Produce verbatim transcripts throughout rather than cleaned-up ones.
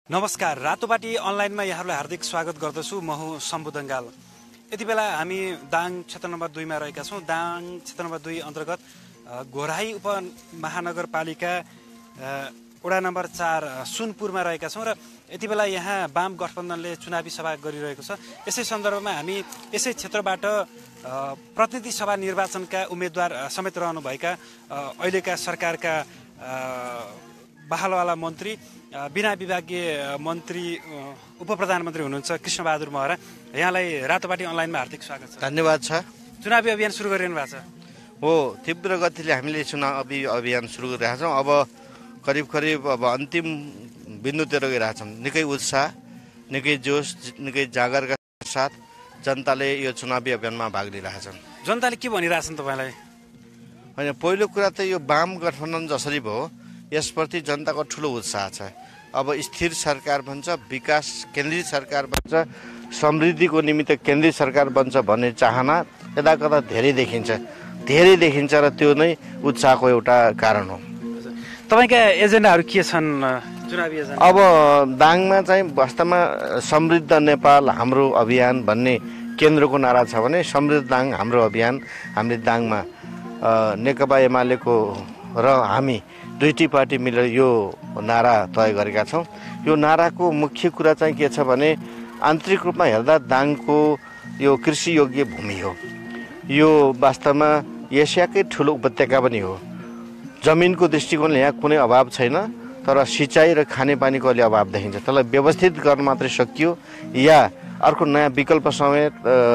नमस्कार, रातोपाटी अनलाइनमा यहाँहरूलाई हार्दिक स्वागत गर्दछु। म हुँ शम्भु दङ्गाल। यति बेला हामी दाङ क्षेत्र नम्बर दुईमा रहेका छौँ। दाङ क्षेत्र नम्बर दुई अन्तर्गत घोराई उपमहानगरपालिका वडा नम्बर चार सुनपुरमा रहेका छौँ र यति बेला यहाँ वाम गठबन्धनले चुनावी सभा गरिरहेको छ। यसै सन्दर्भमा हामी यसै क्षेत्रबाट प्रतिनिधि सभा निर्वाचनका उम्मेदवार समेत रहनुभएका अहिलेका सरकारका बहालवाला मन्त्री, बिना विभागीय मन्त्री, उप प्रधानमन्त्री हुनुहुन्छ कृष्ण बाहादुर महरा। यहाँलाई रातोपाटी अनलाइनमा हार्दिक स्वागत छ। धन्यवाद छ। चुनावी अभियान सुरु गरिरहनु भएको छ हो। तीव्र गतिले हामीले चुनावी अभियान सुरु गरिरहेका छौँ। अब करिब करिब अब अन्तिम बिन्दुतिर गइरहेका छौँ। निकै उत्साह, निकै जोस, निकै जागरका साथ जनताले यो चुनावी अभियानमा भाग लिइरहेका छन्। जनताले के भनिरहेछन् तपाईँलाई? होइन, पहिलो कुरा त यो वाम गठबन्धन जसरी भयो यसप्रति जनताको ठुलो उत्साह छ। अब स्थिर सरकार बन्छ, विकास केन्द्रीय सरकार बन्छ, समृद्धिको निमित्त केन्द्रीय सरकार बन्छ भन्ने चाहना यता कता धेरै देखिन्छ धेरै देखिन्छ र त्यो नै उत्साहको एउटा कारण हो। तपाईँका एजेन्डाहरू के छन् चुनावी एजेन्डा? अब दाङमा चाहिँ वास्तवमा समृद्ध नेपाल हाम्रो अभियान भन्ने केन्द्रको नारा छ भने समृद्ध दाङ हाम्रो अभियान हामीले दाङमा नेकपा एमालेको र हामी दुईटी पार्टी मिलेर यो नारा तय गरेका छौँ। यो नाराको मुख्य कुरा चाहिँ के छ भने आन्तरिक रूपमा हेर्दा दाङको यो कृषि योग्य भूमि हो। यो वास्तवमा एसियाकै ठुलो उपत्यका पनि हो। जमिनको दृष्टिकोणले यहाँ कुनै अभाव छैन, तर सिँचाइ र खानेपानीको अलि अभाव देखिन्छ। त्यसलाई व्यवस्थित गर्न मात्रै सकियो या अर्को नयाँ विकल्प समेत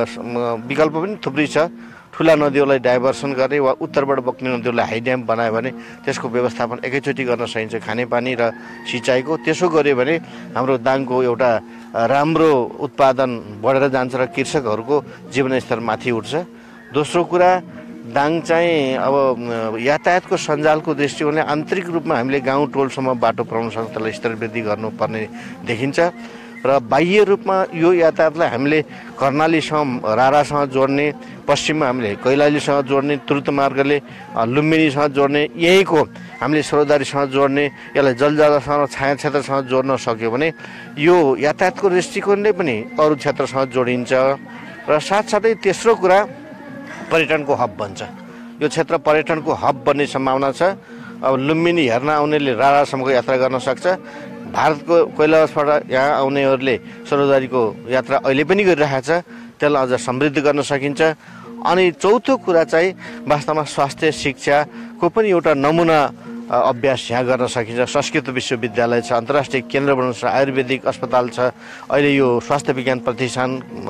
विकल्प पनि थुप्रै छ। ठुला नदीहरूलाई डाइभर्सन गर्ने वा उत्तरबाट बग्ने नदीहरूलाई हाई ड्याम बनायो भने त्यसको व्यवस्थापन एकैचोटि गर्न सकिन्छ खानेपानी र सिँचाइको। त्यसो गऱ्यो भने हाम्रो दाङको एउटा राम्रो उत्पादन बढेर जान्छ र कृषकहरूको जीवनस्तर माथि उठ्छ। दोस्रो कुरा, दाङ चाहिँ अब यातायातको सञ्जालको दृष्टिकोणले आन्तरिक रूपमा हामीले गाउँ टोलसम्म बाटो पुर्याउन सक्छौँ, त्यसलाई स्तर वृद्धि गर्नुपर्ने देखिन्छ। र बाह्य रूपमा यो यातायातलाई हामीले कर्णालीसँग रारासँग जोड्ने, पश्चिममा हामीले कैलालीसँग जोड्ने, तुर्त मार्गले लुम्बिनीसँग जोड्ने, यहीँको हामीले सरोदारीसँग जोड्ने, यसलाई जलजालासँग छाया क्षेत्रसँग जोड्न सक्यो भने यो यातायातको दृष्टिकोणले पनि अरू क्षेत्रसँग जोडिन्छ। र साथसाथै तेस्रो कुरा, पर्यटनको हब बन्छ। यो क्षेत्र पर्यटनको हब बन्ने सम्भावना छ। अब लुम्बिनी हेर्न आउनेले रारासम्मको यात्रा गर्न सक्छ। भारतको कैलाशबाट यहाँ आउनेहरूले सरोदारीको यात्रा अहिले पनि गरिरहेको छ, त्यसलाई अझ समृद्ध गर्न सकिन्छ। अनि चौथो कुरा चाहिँ वास्तवमा स्वास्थ्य शिक्षाको पनि एउटा नमुना अभ्यास यहाँ गर्न सकिन्छ। संस्कृत विश्वविद्यालय छ, अन्तर्राष्ट्रिय केन्द्र बनाउनु छ, आयुर्वेदिक अस्पताल छ, अहिले यो स्वास्थ्य विज्ञान प्रतिष्ठान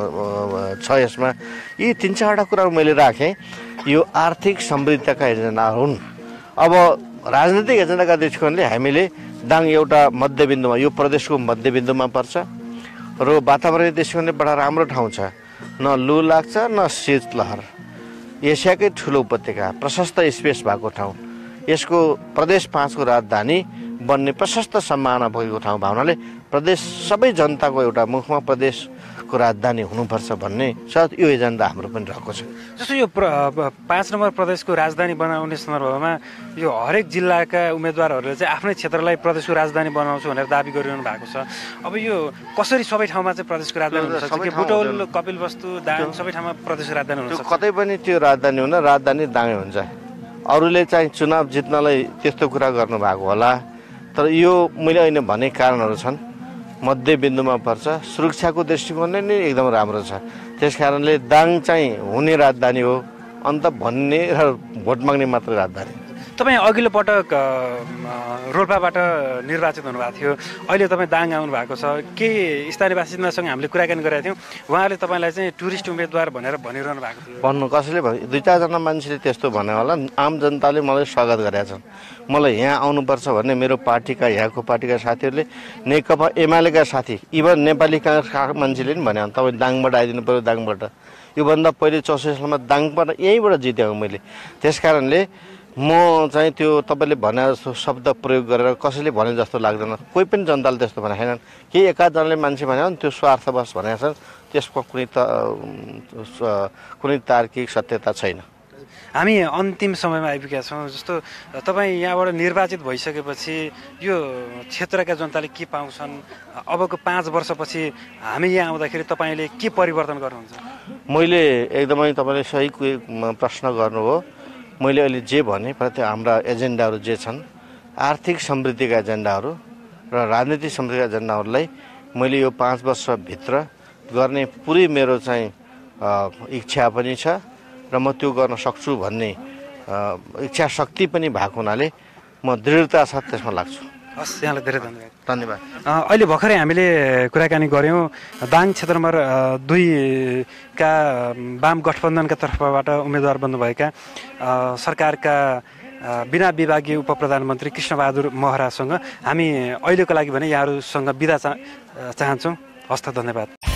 छ। यसमा यी तिन चारवटा कुराहरू मैले राखेँ। यो आर्थिक समृद्धिका एजेन्डा हुन्। अब राजनैतिक एजेन्डाका दृष्टिकोणले हामीले दाङ एउटा मध्यबिन्दुमा, यो प्रदेशको मध्यबिन्दुमा पर्छ र वातावरणीय दृष्टिकोणले बडा राम्रो ठाउँ छ। न लु लाग्छ न शीतलहर। एसियाकै ठुलो उपत्यका, प्रशस्त स्पेस भएको ठाउँ, यसको प्रदेश पाँचको राजधानी बन्ने प्रशस्त सम्भावना भएको ठाउँ भावनाले प्रदेश सबै जनताको एउटा मुखमा प्रदेशको राजधानी हुनुपर्छ भन्ने साथ यो एजेन्डा हाम्रो पनि रहेको छ। जस्तो यो पाँच नम्बर प्रदेशको राजधानी बनाउने सन्दर्भमा यो हरेक जिल्लाका उम्मेदवारहरूले चाहिँ आफ्नै क्षेत्रलाई प्रदेशको राजधानी बनाउँछु भनेर दाबी गरिरहनु भएको छ। अब यो कसरी सबै ठाउँमा चाहिँ प्रदेशको राजधानी हुन सक्छ? बुटौल, कपिलवस्तु, दाङ सबै ठाउँमा प्रदेशको राजधानी हुन सक्छ? कतै पनि त्यो राजधानी हुन, राजधानी दाङै हुन्छ। अरूले चाहिँ चुनाव जित्नलाई त्यस्तो कुरा गर्नुभएको होला, तर यो मैले अहिले भने कारणहरू छन्। मध्यबिन्दुमा पर्छ, सुरक्षाको दृष्टिकोणले नै एकदम राम्रो छ। त्यस कारणले दाङ चाहिँ हुने राजधानी हो, अन्त भन्ने र भोट माग्ने मात्र राजधानी। तपाईँ अघिल्लो पटक रोल्पाबाट निर्वाचित हुनुभएको थियो, अहिले तपाईँ दाङ आउनु भएको छ। के स्थानीय बासिन्दासँग हामीले कुराकानी गरेका थियौँ, उहाँहरूले तपाईँलाई चाहिँ टुरिस्ट उम्मेदवार भनेर भनिरहनु भएको थियो। भन्नु कसैले भन्यो, दुई चारजना मान्छेले त्यस्तो भने होला। आम जनताले मलाई स्वागत गरेका छन्। मलाई यहाँ आउनुपर्छ भन्ने मेरो पार्टीका, यहाँको पार्टीका साथीहरूले, नेकपा एमालेका साथी, इभन नेपाली काङ्ग्रेसका मान्छेले पनि भने तपाईँ दाङबाट आइदिनु पऱ्यो। दाङबाट योभन्दा पहिले चौसठी सालमा दाङबाट यहीँबाट जितेँ मैले। त्यस कारणले म चाहिँ त्यो तपाईँले भने जस्तो शब्द प्रयोग गरेर कसैले भने जस्तो लाग्दैन। कोही पनि जनताले त्यस्तो भनेको छैनन्। केही एकाधजनाले मान्छे भने त्यो स्वार्थवश भनेका छन्, त्यसको कुनै त कुनै तार्किक सत्यता छैन। हामी अन्तिम समयमा आइपुगेका छौँ। जस्तो तपाईँ यहाँबाट निर्वाचित भइसकेपछि यो क्षेत्रका जनताले के पाउँछन्, अबको पाँच वर्षपछि हामी यहाँ आउँदाखेरि तपाईँले के परिवर्तन गर्नुहुन्छ? मैले एकदमै तपाईँले सही प्रश्न गर्नुभयो। मैले अहिले जे भने प्रति हाम्रा एजेन्डाहरू जे छन्, आर्थिक समृद्धिका एजेन्डाहरू र राजनीतिक समृद्धिका एजेन्डाहरूलाई मैले यो पाँच वर्षभित्र गर्ने पुरै मेरो चाहिँ इच्छा पनि छ र म त्यो गर्न सक्छु भन्ने इच्छा शक्ति पनि भएको हुनाले म दृढता साथ त्यसमा लाग्छु। हस्, यहाँलाई धेरै धन्यवाद। धन्यवाद। अहिले भर्खरै हामीले कुराकानी गऱ्यौँ दाङ क्षेत्र नम्बर दुईका वाम गठबन्धनका तर्फबाट उम्मेदवार बन्नुभएका सरकारका बिना विभागीय उप प्रधानमन्त्री कृष्ण बाहादुर महरासँग हामी अहिलेको लागि भने यहाँहरूसँग बिदा चा चाहन्छौँ। हस्त, धन्यवाद।